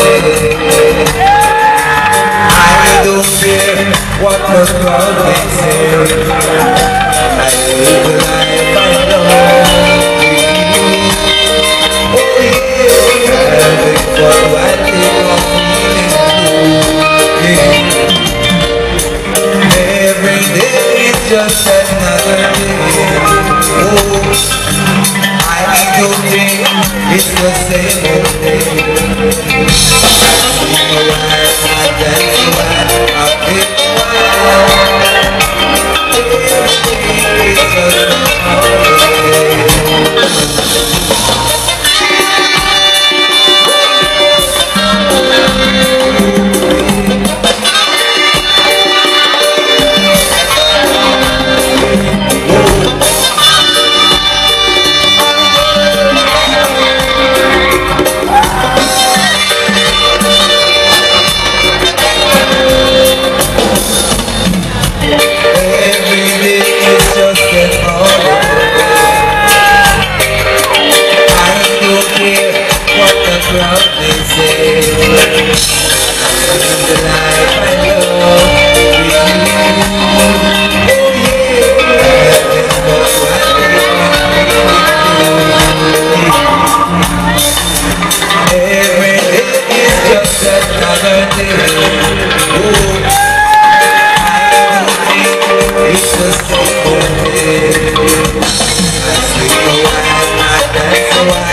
I don't care what the crowd may say. I live the life I know. Oh yeah, having fun while every day is just another day. Oh, I don't think it's the same old day. You know why I dance why I feel why. Every day is just another day. It's the same old day. I sleep a while, I dance a while.